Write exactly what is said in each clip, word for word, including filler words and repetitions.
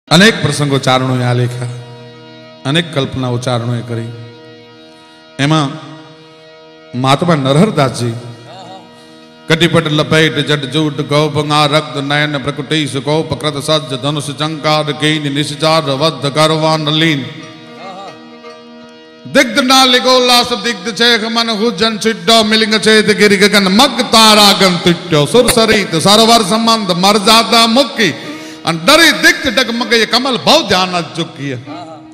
अनेक प्रसंगो चारणों आ लेख्या, अनेक कल्पना उच्चारणों करी। एमा महात्मा नरहरदास जी कटिपट लपेट जट जूट गौपंगा रक्त नयन प्रकुटीस कौप कृत सज्ज धनुष चंकार केन निश्चार वध करवा नलीन दिग्ध नालिगोलास दिग्ध चेख मन हुजन चिड्डो मिलिंग चेत गिरि गगन मग तारा गन तिट्यो सुर सरित सरवर संबंध मर्यादा मुक्की डरी दिग्ध डगमग ये कमल बहु ध्यान चुकी है।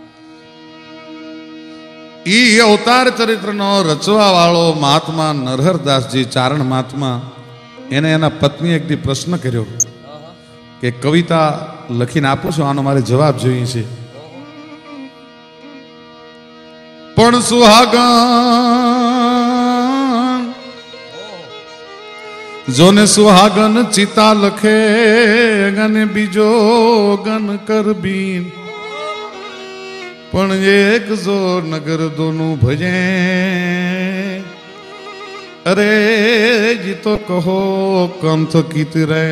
ई अवतार चरित्र नो रचवा वालो महात्मा नरहरदास जी चारण महात्मा एने एना पत्नी एक दी प्रश्न कर्यो के कविता लखीने आपो छो, आनो मारे जवाब जोईए छे। पण सुहागन जोने सुहागन चिता लखे गने बीजो गन कर बीन पण एक जो नगर दोनों भजे अरे जी तो कहो कंथ कीत रे।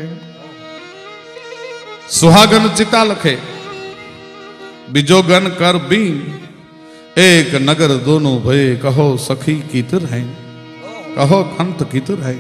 सुहागन चिता लखे बीजो गन कर बीन एक नगर दोनों भये कहो सखी कीत रहे कहो कंथ कीत रहे।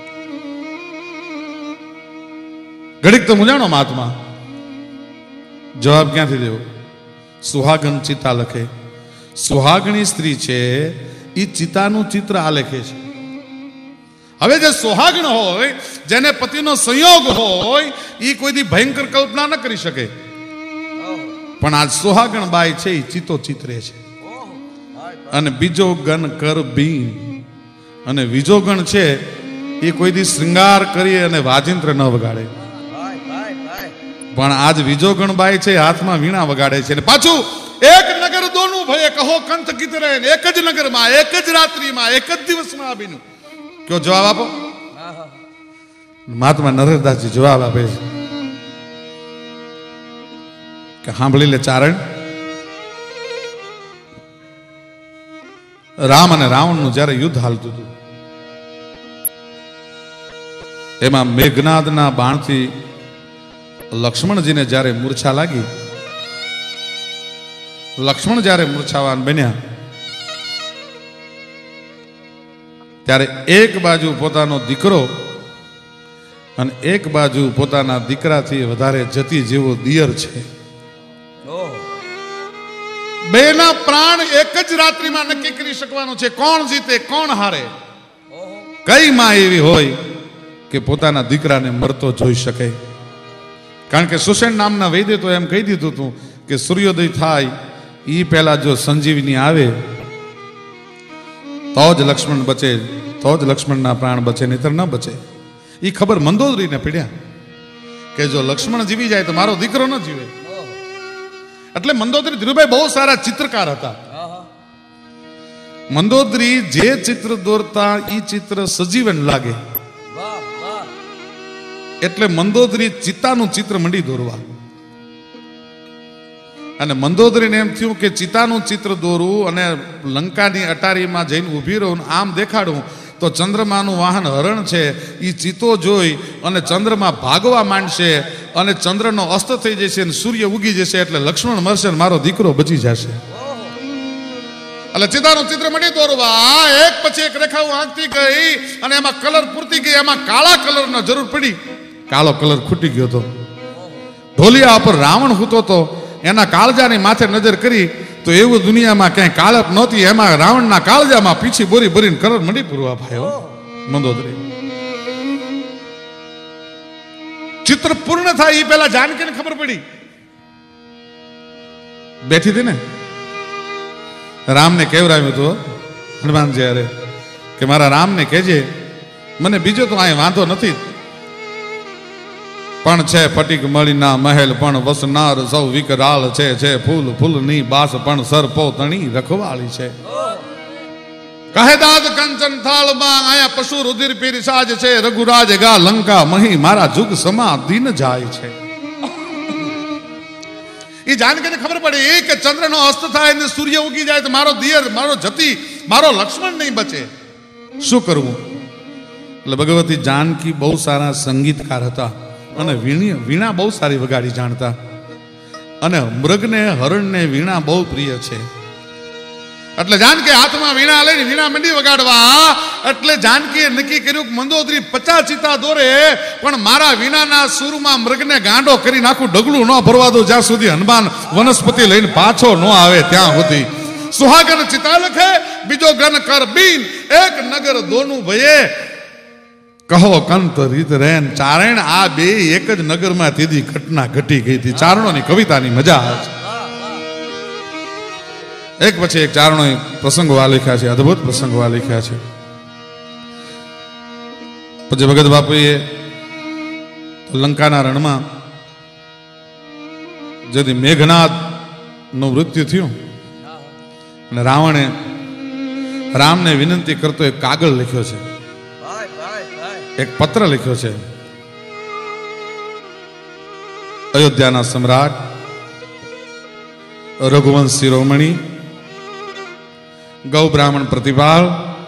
घड़ीक तो मुजाणो महात्मा जवाब क्या थी देव। सुहागन चिता लखे, सुहागणी स्त्री छे ई चितानु चित्र आ लखे छे। हवे जे सुहागण होय जेने पतिनो संयोग होय ई कोई दी भयंकर कल्पना न करी सके, पण आज सुहागण बाई छे ई चितो चित्रे छे। अने बीजो गण कर बीन अने बीजो गण छे ई कोई दी श्रृंगार करी अने वाजिंत्र न वगाड़े, पण आज बीजो गण बाई छे हाथ में वीणा वगाड़े छे। पाछू एक नगर दोनों भये कहो कंथ कीत रहे, एक ज नगर में एक ज रात्रि में एक ज दिवस में आवीनु क्यों जवाब आपो। महात्मा नरहरदास जी जवाब आपे के सांभळी ले चारण। राम अने रावण नु ज्यारे युद्ध हालतुं हतुं एमां मेघनादना बाणथी लक्ष्मण जी ने जारे मूर्छा लागी, लक्ष्मण जारे मूर्छावान बन्या त्यारे एक बाजू पोतानो दीकरो अने एक बाजू पोताना दीकराथी वधारे जती जेवो दियर छे। बेना प्राण एक ज रात्रि में नक्की करी शकवानो छे कोण जीते कोण हारे। कई मां एवी होय के पोताना दीकराने मरतो जोई शके, कारण के सुषेण नामना वैद्य तो एम कही दीधुं हतुं के सूर्योदय थाय ई पहला जो संजीवनी आवे तो ज लक्ष्मण बचे, तो ज लक्ष्मण ना प्राण बचे, नहीतर न बचे। ई खबर मंदोदरी ने पीड्या के जो लक्ष्मण जीवी जाए तो मारो दीकरो न जीवे। એટલે મંદોદરી ધીરુભાઈ બહુ સારા ચિત્રકાર હતા। મંદોદરી જે ચિત્ર દોરતા ઈ ચિત્ર સજીવન લાગે એટલે મંદોદરી ચિતાનું ચિત્ર મંડી દોરવા। અને મંદોદરીને એમ થયું કે ચિતાનું ચિત્ર દોરવું અને લંકાની અટારીમાં જઈને ઊભી રહું આમ દેખાડું તો ચંદ્રમાનું વાહન હરણ છે એ ચિતો જોઈ અને ચંદ્રમા ભાગવા માંડશે અને ચંદ્રનો અસ્ત થઈ જશે અને સૂર્ય ઉગી જશે એટલે લક્ષ્મણ મરશે અને મારો દીકરો બચી જશે। એટલે ચિતાનું ચિત્ર મંડી દોરવા એક પછી એક રેખાઓ આંકતી ગઈ અને એમાં કલર પૂરતી ગઈ, એમાં કાળા કલરનો જરૂર પડી, કાળો કલર ખૂટી ગયો હતો। ઢોલિયા ઉપર રાવણ હૂતો તો એના કાળજાની માથે નજર કરી તો એવું દુનિયામાં ક્યાંય કાળપ નહોતી, એમાં રાવણના કાળજામાં પીછી બોરી બોરીને કલર મંડી પૂરવા ભાઈઓ મંદોદરી। चित्र पूर्ण था ये पहला जानकी ने खबर पड़ी, बैठी थी ने राम ने कहेवराव्युं तो हनुमान जी अरे के मारा राम ने कहेजे मने बीजो तो आए वांधो नथी, पण छे फटीक मळीना महल पण वसनार सौ विकराल छे, छे फूल फूलनी बास पण सरपो तणी रखवाળી छे। कहे दाद कंचन थाल मां आया पशु रुधिर पीर साज छे, रघुराज गा लंका मही मारा जुग समा दीन जाय छे। ई जानकी ने खबर पड़ी कि चंद्र नो अस्त थाय ने सूर्य उगी जाए तो मारो दियर मारो जती मारो लक्ष्मण नहीं बचे, शू करवू। એટલે ભગવતી जानकी बहु सारा संगीतकार હતા અને વીણા બહુ સારી વગાડી જાણતા। અને મૃગને હરણને વીણા બહુ પ્રિય છે. એટલે જાનકી હાથમાં વીણા લઈને વીણા મંડી વગાડવા. એટલે જાનકીએ નક્કી કર્યું કે મંદોદરી પચાસ ચિતા દોરે પણ મારા વીણાના સૂરમાં મૃગને ગાંડો કરી નાખું, ડગલું ન ભરવા દો જ્યાં સુધી હનુમાન વનસ્પતિ લઈને પાછો ન આવે ત્યાં સુધી. સુહાગન ચિતા લખે બીજો ગન કર બીન, એક નગર દોનું ભયે કહો કંત રીત રેન. ચારણ આ બે એક જ નગરમાં તીધી ઘટના ઘટી ગઈ હતી. ચારણોની કવિતાની મજા આવે છે. એક પછી એક ચારણો પ્રસંગો આ લખ્યા છે, અદભુત પ્રસંગો આ લખ્યા છે. પછી ભગત બાપુએ લંકાના રણમાં જેથી મેઘનાદ નું મૃત્યુ થયું અને રાવણે રામને વિનંતી કરતો એક કાગળ લખ્યો છે, એક પત્ર લખ્યો છે. અયોધ્યાના સમ્રાટ રઘુવંશ શિરોમણી ગૌ બ્રાહ્મણ પ્રતિપાલ.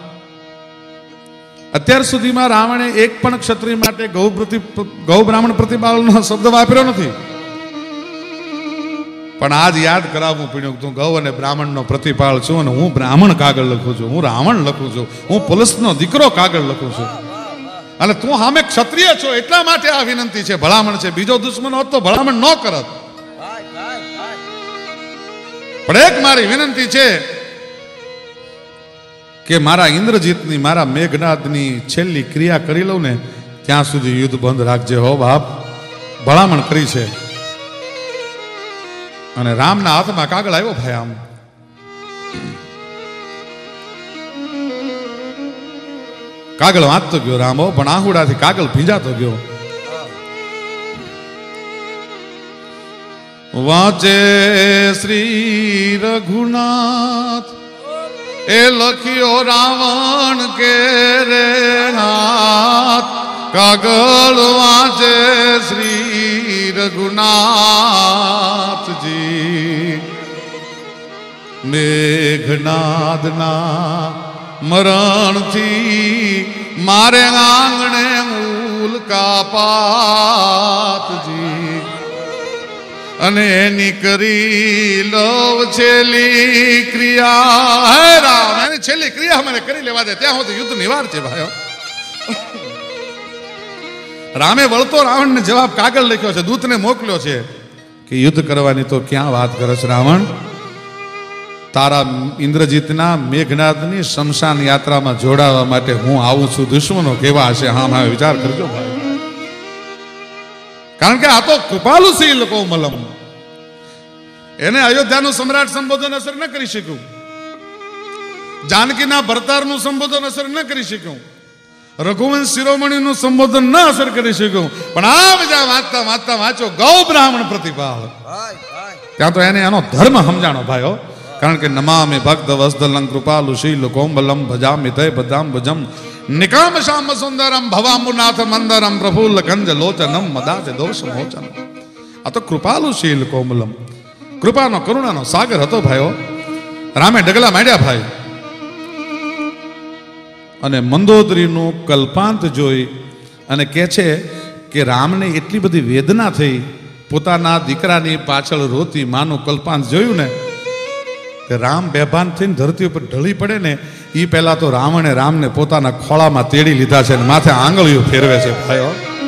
અત્યાર સુધીમાં રાવણે એક પણ ક્ષત્રિય માટે ગૌ પ્રતિ ગૌ બ્રાહ્મણ પ્રતિપાલનો શબ્દ વાપર્યો નથી, પણ આજ યાદ કરાવવું પડ્યું. તું ગૌ અને બ્રાહ્મણનો પ્રતિપાલ છું અને હું બ્રાહ્મણ કાગળ લખું છું, હું રાવણ લખું છું, હું પુલસનો દીકરો કાગળ લખું છું અને તું સામે ક્ષત્રિય છો એટલા માટે આ વિનંતી છે. ભલામણ છે, બીજો દુશ્મન હોત તો ભલામણ ન કરત. પણ એક મારી વિનંતી છે કે મારા ઇન્દ્રજીતની મારા મેઘનાદની છેલ્લી ક્રિયા કરી લઉં ને ત્યાં સુધી યુદ્ધ બંધ રાખજે હો બાપ. ભલામણ કરી છે. અને રામના હાથમાં કાગળ આવ્યો ભાઈ. આમ કાગળ વાંચતો ગયો રામો, પણ આહુડાથી કાગળ ભીંજાતો ગયો. વાંચે શ્રી રઘુનાથ એ લખ્યો રાવણ કે રે હાથ. કાગળ વાંચે શ્રી રઘુનાથજી. મેઘનાદના મરણથી મારે આંગણે ઉલ્કા પાતજી. અને નીકળી લવ છેલ્લી ક્રિયા. હે રામ, એની છેલ્લી ક્રિયા મને કરી લેવા દે ત્યાં સુધી યુદ્ધ નિવાર છે ભાઈઓ. રામે વળતો રાવણને જવાબ કાગળ લખ્યો છે, દૂતને મોકલ્યો છે કે યુદ્ધ કરવાની તો ક્યાં વાત કરે છે રાવણ. તારા ઇન્દ્રજીતના મેઘનાદની શમશાન યાત્રામાં જોડાવા માટે હું આવું છું. દુશ્મનો કેવા હશે હા મારે વિચાર કરજો ભાઈ. કારણ કે આ તો કૃપાલુ સિંહ લોકો મલમ. એને અયોધ્યાનું સમ્રાટ સંબોધન અસર ન કરી શક્યું, જાનકીના ભરતારનું સંબોધન અસર ન કરી શક્યું, રઘુવંશ શિરોમણીનું સંબોધન ન અસર કરી શક્યું. પણ આ બધા વાંચતા વાંચતા વાંચો ગૌ બ્રાહ્મણ પ્રતિપાલ. ત્યાં તો એને એનો ધર્મ સમજાણો ભાઈઓ. કારણ કે નમામિ ભક્ત વસ્દલં કૃપાલુ શીલ કોમલમ ભજામિ તય બદામ ભજમ નિકામ શ્યામ સુંદરમ ભવામુનાથ મંદરમ પ્રફુલ્લ કંજ લોચનમ મદાચ દોષ મોચન. આ તો કૃપાલુ શીલ કોમલમ, કૃપાનો કરુણાનો સાગર હતો ભાઈઓ. રામે ડગલા માંડ્યા ભાઈ. અને મંદોદરીનું કલ્પાંત જોઈ અને કહે છે કે રામને એટલી બધી વેદના થઈ, પોતાના દીકરાની પાછળ રોતી માનું કલ્પાંત જોયું ને કે રામ બેભાન થઈને ધરતી ઉપર ઢળી પડે ને એ પહેલા તો રાવણે રામને પોતાના ખોળામાં તેડી લીધા છે અને માથે આંગળીઓ ફેરવે છે ભાઈઓ.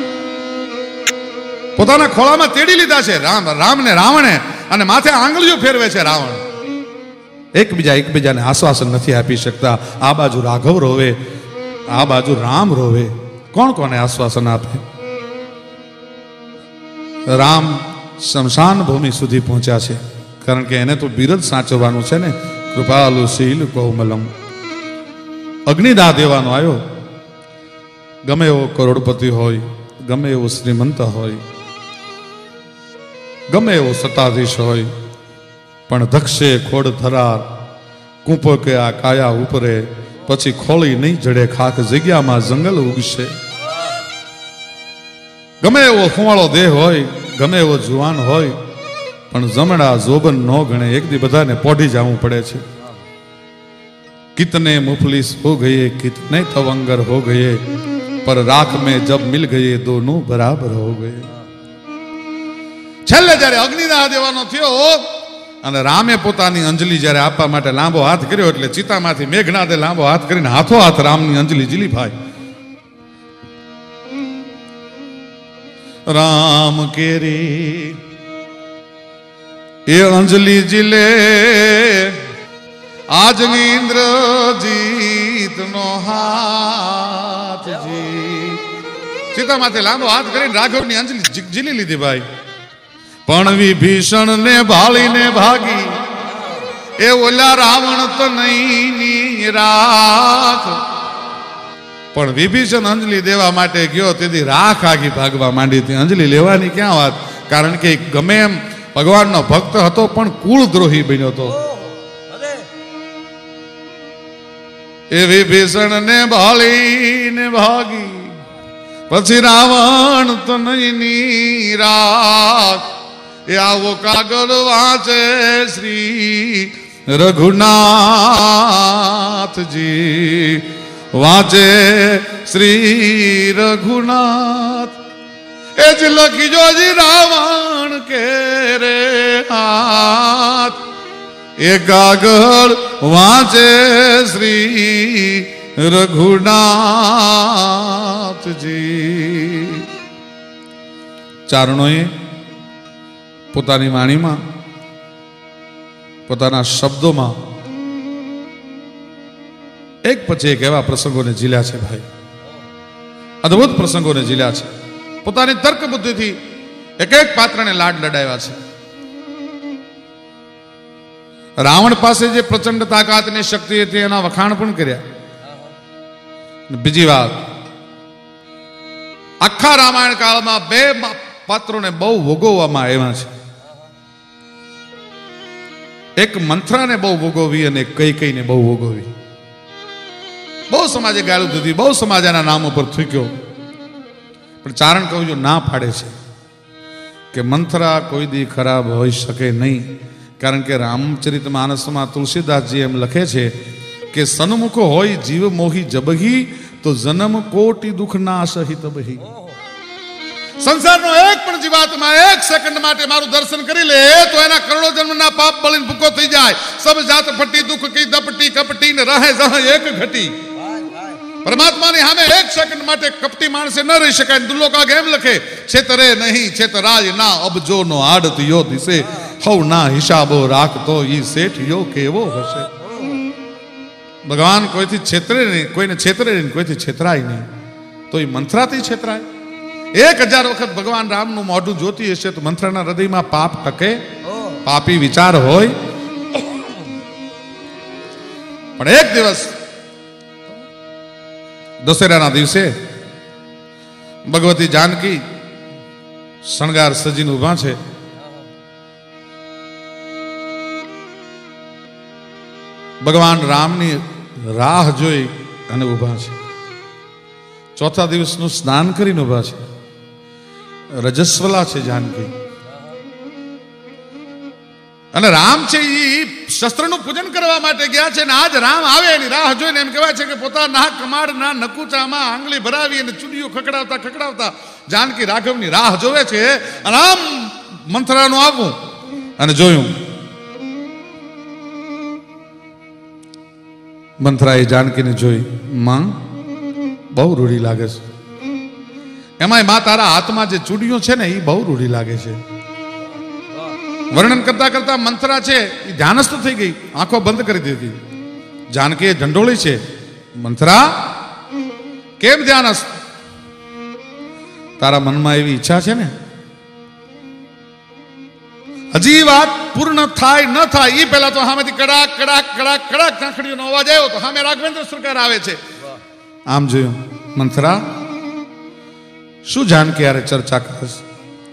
પોતાના ખોળામાં તેડી લીધા છે રામ રામને રાવણે અને માથે આંગળીઓ ફેરવે છે રાવણ. એકબીજા એકબીજાને આશ્વાસન નથી આપી શકતા. આ બાજુ રાઘવ રોવે, આ બાજુ રામ રોવે. કોણ કોને આશ્વાસન આપે? રામ શમશાન ભૂમિ સુધી પહોંચ્યા છે, કારણ કે એને તો બિરદ સાચવવાનું છે ને. કૃપાલુ શીલ કોમલમ. અગ્નિદાહ દેવાનો આવ્યો. ગમે એવો કરોડપતિ હોય, ગમે એવો શ્રીમંત હોય, ગમે એવો સત્તાધીશ હોય, પણ ધક્ષે ખોડ થરાર કૂંપો કે આ કાયા ઉપરે પછી ખોળી નહીં જડે ખાક જગ્યામાં જંગલ ઉગશે. ગમે એવો ખુવાળો દેહ હોય, ગમે એવો જુવાન હોય, પણ જમણા જોબન નો ગણે એક દી બધાને પોઢી જવું પડે છે. कितने मुफलिस हो गए, कितने तवंगर हो गए, पर राख में जब मिल गए दोनों बराबर हो गए. છેલ્લે જ્યારે અગ્નિદાહ દેવાનો થયો અને રામે પોતાની અંજલિ જ્યારે આપવા માટે લાંબો હાથ કર્યો એટલે ચિતામાંથી મેઘનાથે લાંબો હાથ કરીને હાથો હાથ રામની અંજલિ ઝીલી ભાઈ. રામ કેરી એ અંજલિ જીલે આજની ઇન્દ્રજીત નો હાથ જી. સીતામાથે લાંબો હાથ કરીને રાઘવની અંજલિ ઝીલી લીધી ભાઈ. પણ વિભીષણ ને ભાળીને ભાગી એ ઓલા રાવણ તો નહીં રાખ. પણ વિભીષણ અંજલિ દેવા માટે ગયો તેથી રાખ આગી ભાગવા માંડી હતી. અંજલિ લેવાની ક્યાં વાત, કારણ કે ગમે એમ ભગવાનનો ભક્ત હતો પણ કુળદ્રોહી બન્યો હતો. એ વિભીષણ ને ભાળીને ભાગી પછી રાવણ તો નહીં રાખ. એ આવો કાગળ વાંચે શ્રી રઘુનાથજી, વાંચે શ્રી રઘુનાથ. એ જ લખી જોજી રાવણ કે રે હાથ. એ કાગળ વાંચે શ્રી રઘુનાથજી. ચારણોએ પોતાની વાણીમાં પોતાના શબ્દોમાં એક પછી એક એવા પ્રસંગોને ઝીલ્યા છે ભાઈ, અદ્ભુત પ્રસંગોને ઝીલ્યા છે. પોતાની તર્ક બુદ્ધિથી એક એક પાત્રને લાડ લડાવ્યા છે. રાવણ પાસે જે પ્રચંડ તાકાતની શક્તિ હતી એના વખાણ પણ કર્યા. બીજી વાત, આખા રામાયણ કાળમાં બે પાત્રોને બહુ ભોગવવામાં આવ્યા છે. એક મંથરાને બહુ ભોગવવી અને કઈ કઈને બહુ ભોગવવી. બહુ સમાજે ગાળું દીધી, બહુ સમાજ એના નામ ઉપર થૂક્યો, પણ ચારણ કવિઓ ના પાડે છે કે મંથરા કોઈ દી ખરાબ હોઈ શકે નહીં. કારણ કે રામચરિત માનસમાં તુલસીદાસજી એમ લખે છે કે સન્મુખ હોય જીવ મોહી જબહી તો જન્મ કોટી દુઃખ ના સહિત બહી. સંસારનો એક પણ જીવાત્મા એક સેકન્ડ માટે મારું દર્શન કરી લે તો એના કરોડો જન્મના પાપ બળીને ભૂકો થઈ જાય. સબ જાત ફટી દુઃખ કી દપટી કપટી ને રહે જહ એક ઘટી. પરમાત્માની સામે એક સેકન્ડ માટે કપટી માણસે ન રહી શકાય. દુલ્લોકા એમ લખે, છેતરે નહીં છેતરાય ના અબજો નો આડત યો દિશે હવ ના હિસાબો રાખતો ઈ શેઠ યો કેવો હશે. ભગવાન કોઈથી છેતરે નહીં, કોઈને છેતરે નહીં, કોઈથી છેતરાય નહીં, તો એ મંથરાથી છેતરાય. એક હજાર વખત ભગવાન રામનું મોઢું જોતી હશે તો મંથરાના હૃદયમાં પાપ ટકે, પાપી વિચાર હોય. પણ એક દિવસ દશેરાના દિવસે ભગવતી જાનકી શણગાર સજીને ઉભા છે. ભગવાન રામની રાહ જોઈ અને ઉભા છે. ચોથા દિવસનું સ્નાન કરીને ઉભા છે. રજસ્વલા છે જાનકી. અને રામ છે એ શસ્ત્રનું પૂજન કરવા માટે ગયા છે. ને આજ રામ આવે એની રાહ જોઈને એમ કહેવાય છે કે પોતાના કમાડના નકુચામાં આંગળી ભરાવી અને ચૂડીઓ ખકડાવતા ખકડાવતા જાનકી રાઘવની રાહ જોવે છે. અને આમ મંથરાનું આવવું અને જોયું. મંથરાએ જાનકીને જોઈ, માં બહુ રૂઢી લાગે છે. એમાંય માં તારા હાથમાં જે ચૂડીઓ છે ને એ બહુ રૂઢી લાગે છે. વર્ણન કરતા કરતા મંથરા છે એ ધ્યાનસ્થ થઈ ગઈ, આંખો બંધ કરી દીધી. જાનકી ઢંઢોળી છે, મંથરા કેમ ધ્યાનસ્થ? તારા મનમાં એવી ઈચ્છા છે ને? હજી વાત પૂર્ણ થાય ન થાય એ પહેલા તો સામેથી કડાક કડાક કડાક કડાક કાંખડીઓનો અવાજ આવ્યો તો સામે રાઘવેન્દ્ર સરકાર આવે છે. આમ જોયું, મંથરા શું જાનકી યારે ચર્ચા કરે છે?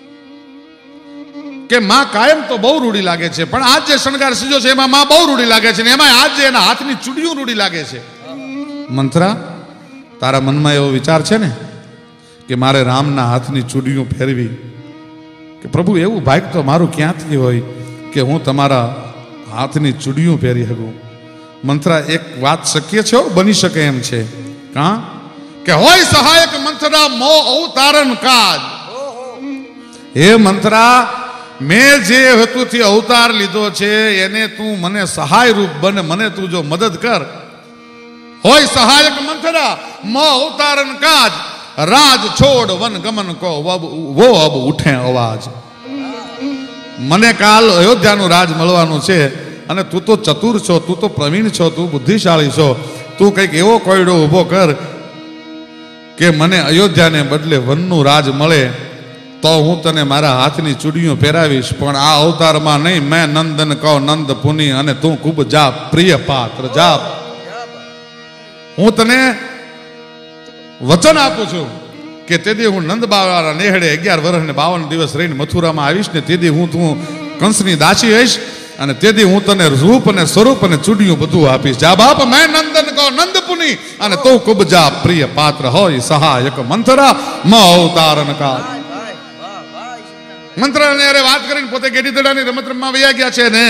કે માં કાયમ તો બહુ રૂઢી લાગે છે, પણ આજ જે શણગાર સીજો છે એમાં માં બહુ રૂઢી લાગે છે, ને એમાં આજ જે એના હાથની ચૂડીઓ રૂઢી લાગે છે. મંથરા, તારા મનમાં એવો વિચાર છે ને કે મારે રામના હાથની ચૂડીઓ ફેરવી? કે પ્રભુ એવું ભાગ્ય તો મારું ક્યાંથી હોય કે હું તમારા હાથની ચૂડીઓ પહેરી શકું? મંથરા, એક વાત શક્ય છે, બની શકે એમ છે. કા કે હોય સહાયક મંથરા મો અવતારણ કાજ. હે મંથરા, मैं जे हेतुथी अवतार लीधो छे एने तू मने सहाय रूप बन, मने तू जो मदद कर होय सहायक मंथरा म अवतारन काज, राज छोड़ वन गमन को अब वो अब उठे अवाज। मने काल अयोध्यानु राज मळवानुं छे अने तू तो चतुर छो, तू तो प्रवीण छो, तू बुद्धिशाળી छो, तू कंईक एवो कोयडो उभो कर के मने अयोध्या ने बदले वननु राज मळे तो हूँ तने मारा हाथनी चूड़ियों पहेरावीश, पण आ अवतार में नहीं। मैं नंदन कहो नंद पुनी अने तू खूब जा प्रिय पात्र जा। हूँ तने वचन आपू छू के तेदी हूँ नंद बाबा नेहड़े अगियार वर्ष ने बावन दिवस रहीने मथुरा में आवीश ने तेदी हूँ तू कंसनी दासी हईश अने तेदी हूँ तने रूप अने स्वरूप अने चूड़ियों बधुं आपीश। जा बाप मैं नंदन कहो नंद पुनी अने तू खूब जा प्रिय पात्र होय सहायक मंथरा म अवतारन का। मंत्र ने अरे बात करीने पोते गेडी दड़ानी रमत रमवा वया गया छे ने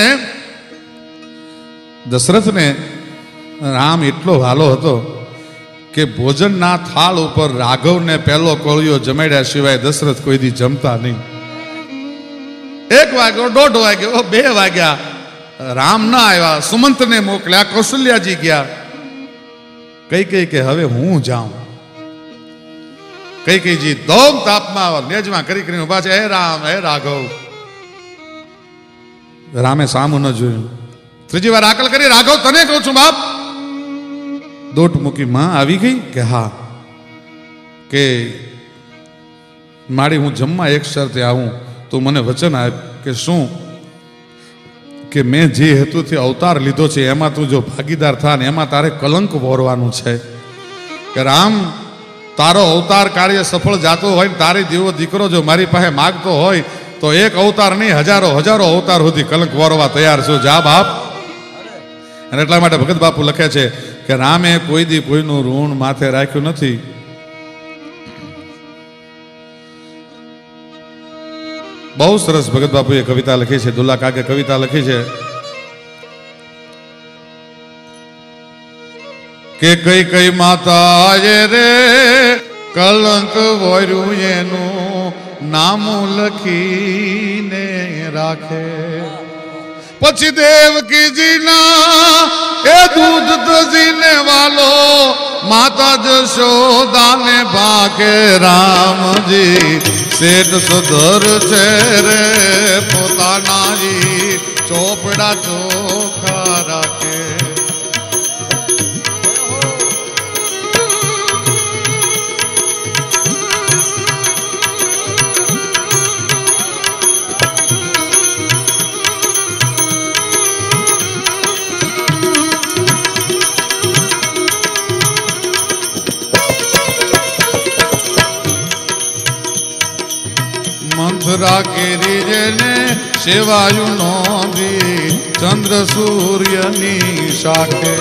दशरथ ने राम एटलो वालो हतो के भोजन ना थाल उपर राघव ने पहलो कोळियो जमाड्या सिवाय दशरथ कोई दी जमता नहीं। एक वाग्यो, दौड़ वाग्यो, बे वाग्या, राम ना आया, सुमंत ने मोकल्या, कौशल्या जी गया, कई कई के हवे हूँ जाऊं। कई कई जी दोम तापमा नेजमा करी करी उभा छे, हे राम हे राघव। रामे सामु न जोयुं। त्रीजी वार आकल करी, राघव तने कहूं छुं बाप। दोट मूकी मां आवी गई के हाँ के मारी हूँ जम्मा एक शर्ते आऊं तो मने वचन आप के शू के मैं जे हेतुथी अवतार लीधो छे एमां तू जो भागीदार था ने एमां तारे कलंक वोरवानुं छे के राम तारो अवतार कार्य सफल जातो होय तारी जेवो दीकरो जो मारी पासे मागतो होय तो एक अवतार नहीं हजारों हजारों अवतार सुधी कलंक वोरवा तैयार छो। जा बाप। अने એટલા માટે ભગત બાપુ લખે છે કે રામે કોઈ દી કોઈનું ઋણ માથે રાખ્યું નથી। બહુ સરસ ભગત બાપુએ કવિતા લખી છે, દુલ્લા કાકે કવિતા લખી છે કે કઈ કઈ માતાએ રે કલંક વર્યું એનું નામું લખીને રાખે। પછી દેવકી જીના એ દૂધ દજીને વાલો માતા જશોદા ને ભાગે રામજી શેઠ સુધર છે રે પોતાના જી ચોપડા ચોખા રાખે। मंथरा केरी जेने सेवायु नो भी चंद्र सूर्य नी शाखे।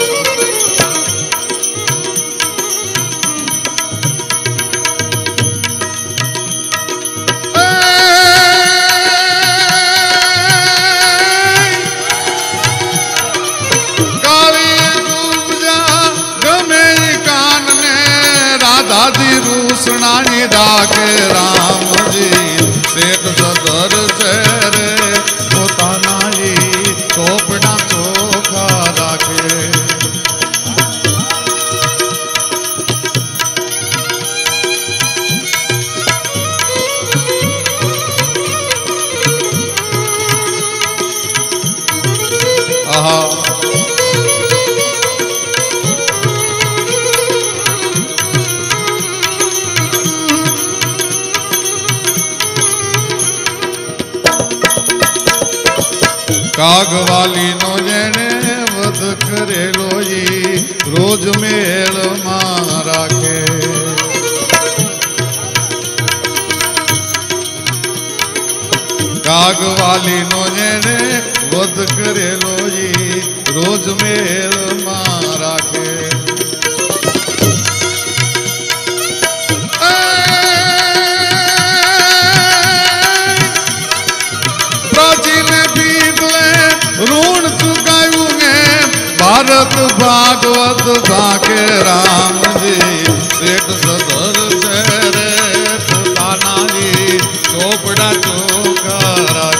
काली दूजा गमे कान ने राधा दी रूसणानी राखे राम जी सेठ सदर छे रे पोताना जी चोपड़ा चोखा राखे। आहा कागवाली नो जेने वध करेलो जी रोज मेल मां राखे। कागवाली नो जेने वध करेलो जी रोज मेल मां राखे। ऋण चुकायूं भारत भागवत भागे राम जी सेठ सदर छे रे पोताना जी चोपड़ा चोखा।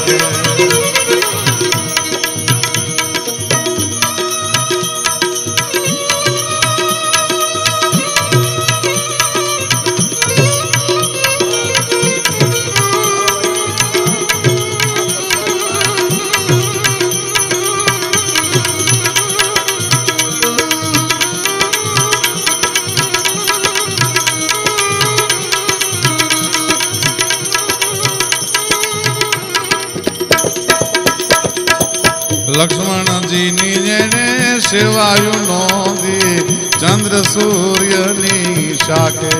लक्ष्मण जी नी जेने सेवायु नोंधी चंद्र सूर्य नी शाखे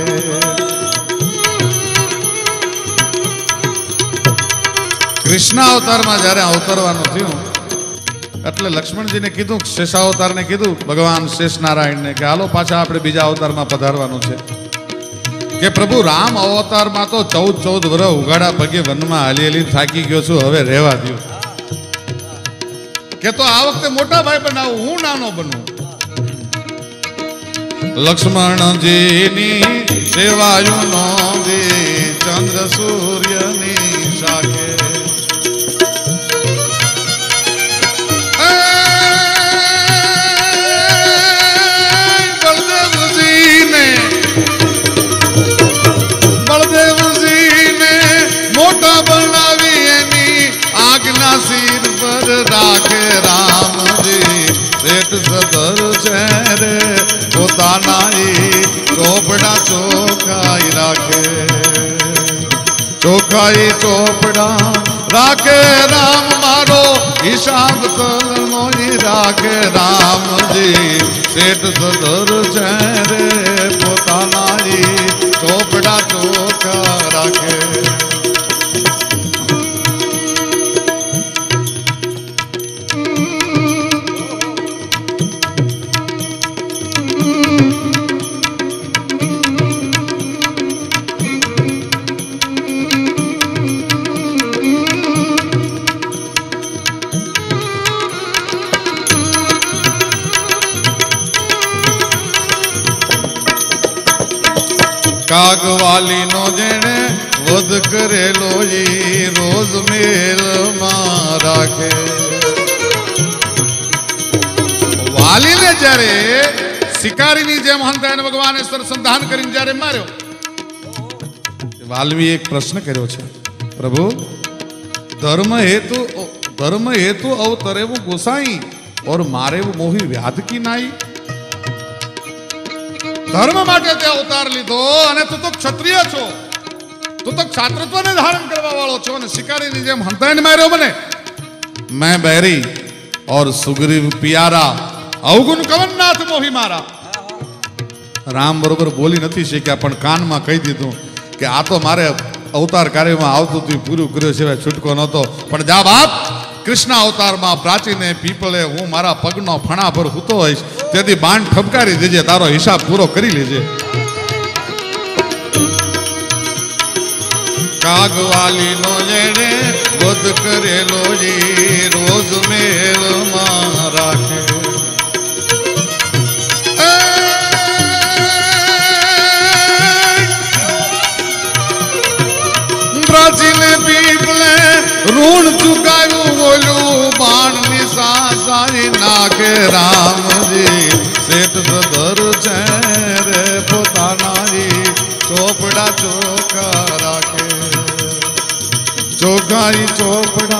कृष्ण अवतार में जયારે अवतरवानुं थयुं એટલે લક્ષ્મણજીને કીધું શેષાવતારને કીધું ભગવાન શેષ નારાયણને કે હાલો પાછા આપણે બીજા અવતારમાં પધારવાનું છે કે પ્રભુ રામ અવતારમાં તો ચૌદ ચૌદ વર્ષ ઉગાડા પગે વનમાં હાલી હાલી થાકી ગયો છું હવે રહેવા દો કે તો આ વખતે મોટા ભાઈ બનાવું હું નાનો બનું લક્ષ્મણજીની સેવાયુ નોંધી ચંદ્ર સૂર્યની શાખે सिर पर राखे राम जी सेठ सदर चेहरे पोतानाई चोपड़ा चोखाई राखे चोखाई चोपड़ा राखे राम मारो हिसाब तलनो ही राखे राम जी सेठ सदर चेहरे पोतानाई चोपड़ा चोखा राखे कागवाली नो जेने वध करेलो जी रोज मेल मां राखे वाली ने जारे शिकारी नी जेम हंतायन भगवान सर संधान करीने जारे मार्यो वाल्मी एक प्रश्न कर्यो छे प्रभु धर्म हेतु धर्म हेतु अवतरे वो गोसाई और मारे वो मोही व्याध की नाई धर्म माटे ते अवतार लीधो अने तू तो क्षत्रिय छो तू तो क्षात्रत्व ने धारण करवा वाळो छो अने शिकारी नी जेम हंतायने मार्यो मने मैं बैरी और सुग्रीव पियारा अवगुण कवननाथ मोही मारा राम बरोबर बोली नथी शक्या पण कान में कही दीधुं के आ तो मारे अवतार कार्य में आवतुं थी पूरुं कर्यो सिवाय छूटको नतो पण जा बाप कृष्ण अवतार में प्राचीने पीपले हूँ मारा पगनो फणा पर हूतो होईश तेथी बाण ठपकारी देजे तारो हिसाब पूरो करी लेजे कागवाली नो जेने वध करेलो जी रोज मेल मां राखे प्राचीने पीपले ऋण चुकायु बोलू बाण निशा सारी नाके राम जी सेठ सदर चेहरे पोतानाई चोपड़ा चोखा राखे चोखाई चोपड़ा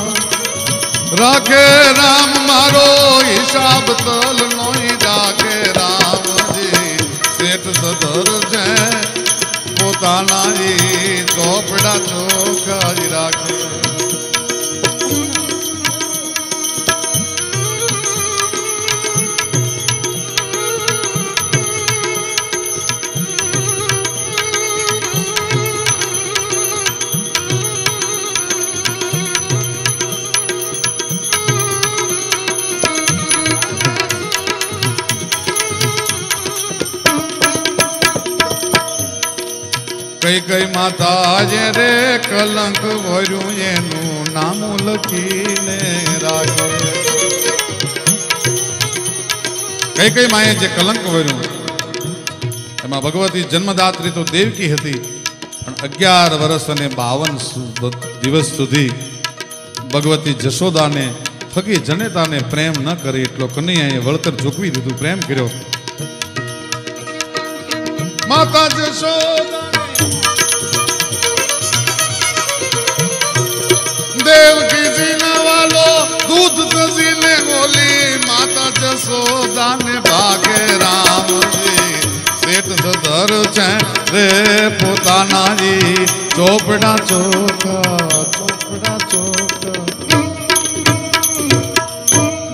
राखे राम मारो हिसाब तल नोई राखे राम जी सेठ सदर चेहरे पोतानाई चोपड़ा चोखा राखे कई कई माता रे कलंक भर्यु एनु नाम लखीने राखे कई कई माए जे कलंक भर्यु एमां भगवती जन्मदात्री तो देवकी हती पण अग्यार वर्ष अने बावन दिवस सुधी भगवती जशोदा ने ठगी जनेता ने प्रेम न करी एटलो कन्हैयाए वळतर चूकवी दीधुं प्रेम कर्यो माता जशोदा देवकी जी ने वालो दूध दसी ने गोली माता जसोदा ने भागे राम जी सेठ सदर रे पोताना जी चोपड़ा चोखा चोपड़ा चोखा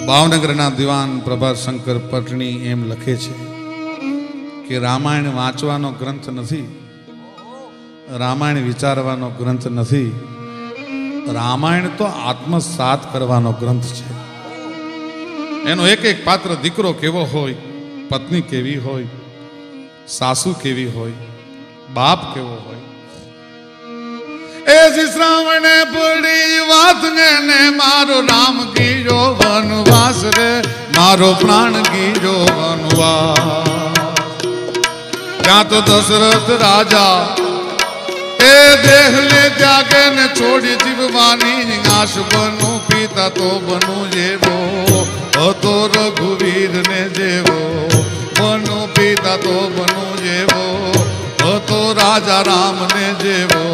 ભાવનગરના દિવાન પ્રભાશંકર પટણી એમ લખે છે કે રામાયણ વાંચવાનો ગ્રંથ નથી, રામાયણ વિચારવાનો ગ્રંથ નથી, રામાયણ તો આત્મસાત કરવાનો ગ્રંથ છે. એનો એક એક પાત્ર દીકરો કેવો હોય, પત્ની કેવી હોય, સાસુ કેવી હોય, બાપ કેવો હોય. એ શ્રાવણે પડી વાત ને મારો રામ ગીરો વનવાસ રે, મારો પ્રાણ ગીરો વનવાસ. ત્યાં તો દશરથ રાજા એ દેહ ને ત્યાગે ને છોડી જીવવાની આશ બનું, પિતા તો બનું જેવો હતો રઘુવીર ને જેવો, બનું પિતા તો બનું જેવો હતો રાજા રામ ને જેવો.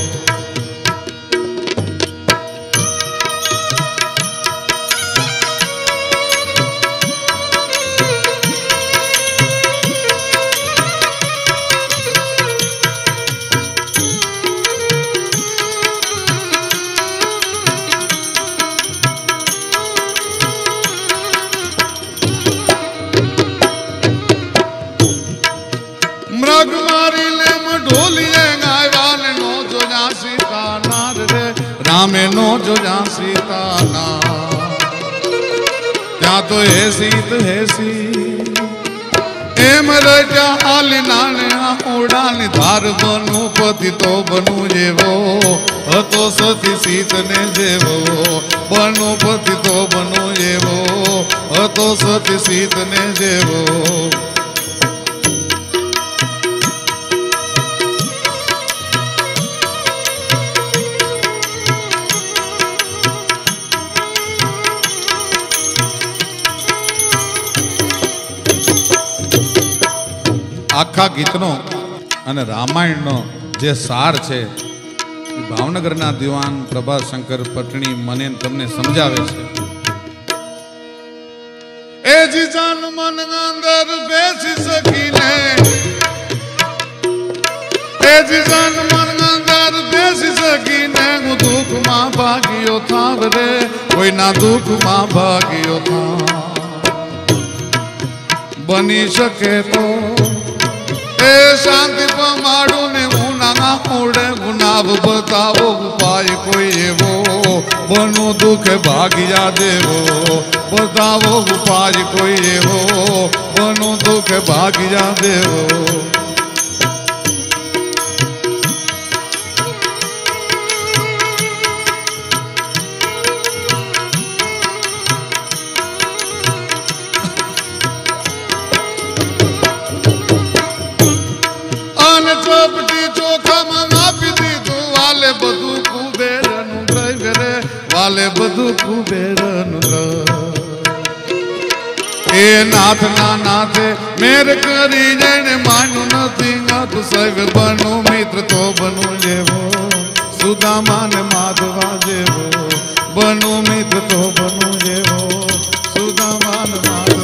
રામે નો જોયા સીતાના, ત્યાં તો હે સીત હે સી એમ રજા હાલી નાને ઓડાની ધાર બનું, પતિ તો બનું જેવો હતો સતી સીત ને જેવો, બનું પતિ તો બનું જેવો હતો સતી સીત ને જેવો. આખા ગીતનો અને રામાયણનો જે સાર છે એ ભાવનગરના દિવાન પ્રભાશંકર પટણી મને તમને સમજાવે છે. એ જીજાન મન અંદર બેસી શકીને, એ જીજાન મન અંદર બેસી શકીને હું દુઃખમાં ભાગ્યો થાવ રે, કોઈના દુઃખમાં ભાગ્યો થાવ. બની શકે તો એ શાંતિ પમાડું ને હું ના ઉડે ગુનાબ બતાવો ઉપાય કોઈ એવો, બનું દુઃખ ભાગ્યા દેવો બતાવો ઉપાય કોઈ એવો, બનું દુઃખ ભાગ્યા દેવો. બધું કુબેરનું ગ્રહ રે, વાલે બધું કુબેરનું ગ્રહ. એ નાથ ના નાથે મેર કરી જઈને માનું નથી, નાથ સૈવ બનું મિત્ર તો બનું જેવો, સુદામા ને માધવા જેવો, બનું મિત્ર તો બનું જેવો, સુદામા ને માધવા